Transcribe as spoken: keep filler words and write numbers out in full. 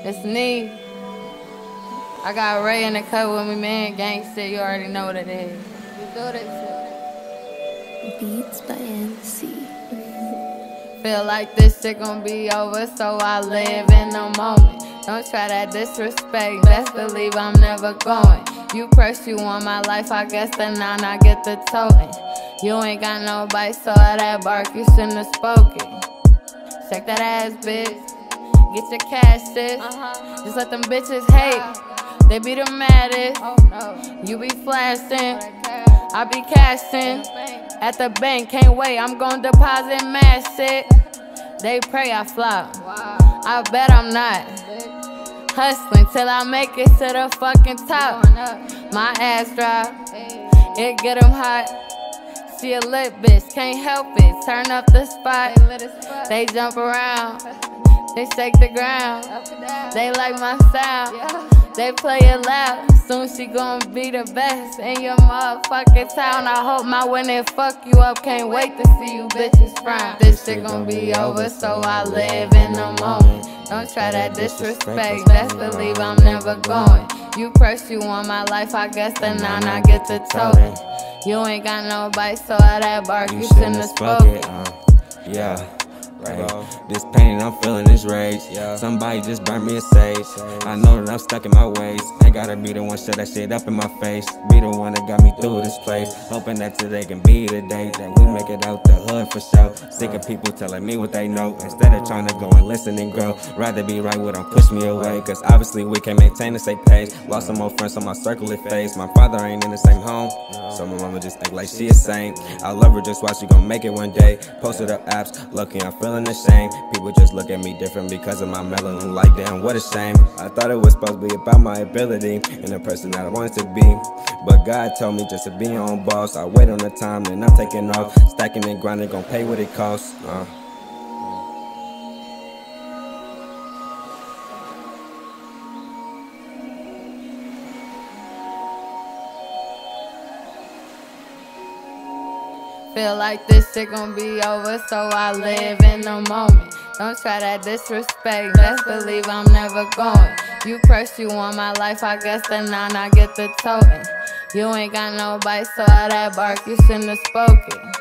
It's me. I got Ray in the cut with me, man. Gang shit, you already know what it is. You do this shit. Beats by N C. Feel like this shit gon' be over, so I live in the moment. Don't try that disrespect, best believe I'm never going. You press you on my life, I guess then now I get the toting. You ain't got no bite, so all that bark, you shouldn't have spoken. Check that ass, bitch. Get your cash, sis. Uh-huh. Just let them bitches hate. They be the maddest. Oh, no. You be flashing. I be cashing. At the bank, can't wait. I'm gon' deposit mad shit. They pray I flop. Wow. I bet I'm not. Hustling till I make it to the fucking top. My ass drop. It get them hot. She a lit bitch, can't help it. Turn up the spot. They jump around. They shake the ground. They like my sound. They play it loud. Soon she gon' be the best in your motherfucking town. I hope my when they fuck you up. Can't wait to see you bitches frown. This shit gon' be over, so I live in the moment. Don't try that disrespect, best believe I'm never going. You press you on my life, I guess then now I get to toting. You ain't got no bite, so all that bark, you shouldn't have spoken. Yeah. Right. This pain I'm feeling is rage. Yeah. Somebody just burned me a sage. I know that I'm stuck in my ways. Ain't gotta be the one shut that shit up in my face. Be the one that got me through this place. Hoping that today can be the day that we make it out the hood for sure. Sick of people telling me what they know instead of trying to go and listen and grow. Rather be right with them, push me away. Cause obviously we can't maintain the same pace. Lost some more friends on my circle it fades. My father ain't in the same home, so my mama just act like she a saint. I love her just why she gon' make it one day. Posted up apps, lucky I'm feeling ashamed. People just look at me different because of my melanin. Like damn, what a shame. I thought it was supposed to be about my ability and the person that I wanted to be, but God told me just to be your own boss. I wait on the time, then I'm taking off. Stacking and grinding, gon' pay what it costs. uh. Feel like this shit gon' be over, so I live in the moment. Don't try that disrespect, best believe I'm never going. You press you on my life, I guess then now I get the toting. You ain't got no bite, so all that bark, you shouldn't have spoken.